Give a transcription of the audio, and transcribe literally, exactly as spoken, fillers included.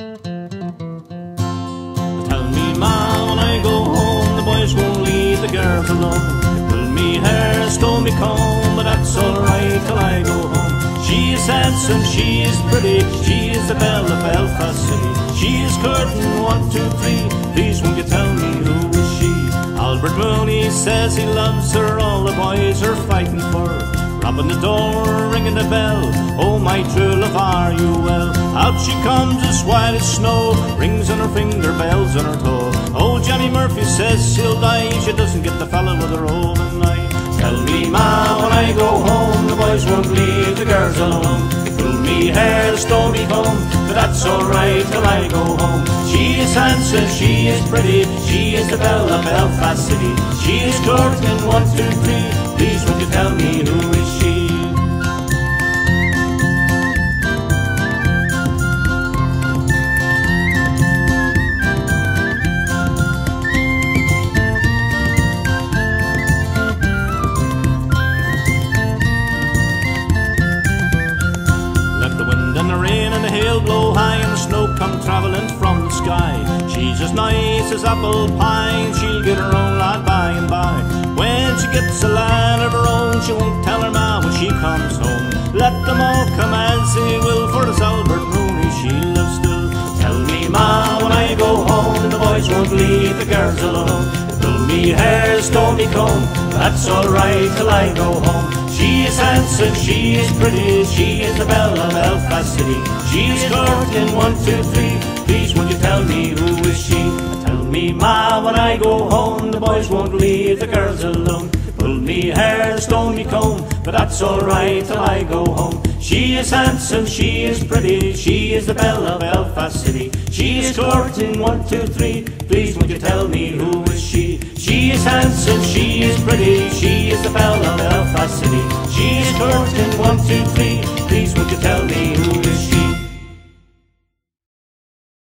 Tell me, ma, when I go home, the boys won't leave the girls alone. Pull me hair, stow me comb, but that's alright till I go home. She is handsome, she is pretty, she is the belle of Belfast City. She is curtain one, two, three, please won't you tell me who is she? Albert Mooney says he loves her, all the boys are fighting for her. Rapping the door, ringing the bell, oh my true love, are you well? Out she comes as white as snow, rings on her finger, bells on her toe. Oh, Johnny Murphy says she'll die, she doesn't get the fella with her all the night. Tell me, ma, when I go home, the boys won't leave the girls alone. They pull me hair, stow me comb, but that's alright till I go home. She is handsome, she is pretty, she is the belle of Belfast City. She is courting one, two, three, please won't you tell me who is she? Blow high and the snow come travelling from the sky. She's as nice as apple pie, and she'll get her own lad by and by. When she gets a lad of her own, she won't tell her ma when she comes home. Let them all come as they will, for this Albert Mooney she lives still. Tell me, ma, when I go home, the boys won't leave the girls alone. They pull me hair, stow me comb, that's alright till I go home. She is handsome, she is pretty, she is the belle of Belfast City. She is courting one, two, three, please won't you tell me who is she? Tell me, ma, when I go home, the boys won't leave the girls alone. Pull me hair, stow me comb, but that's alright till I go home. She is handsome, she is pretty, she is the belle of Belfast City. She is courting one, two, three, please won't you tell me who is she? She is handsome, she is pretty, she is the belle of Belfast City. She is courting one, two, three,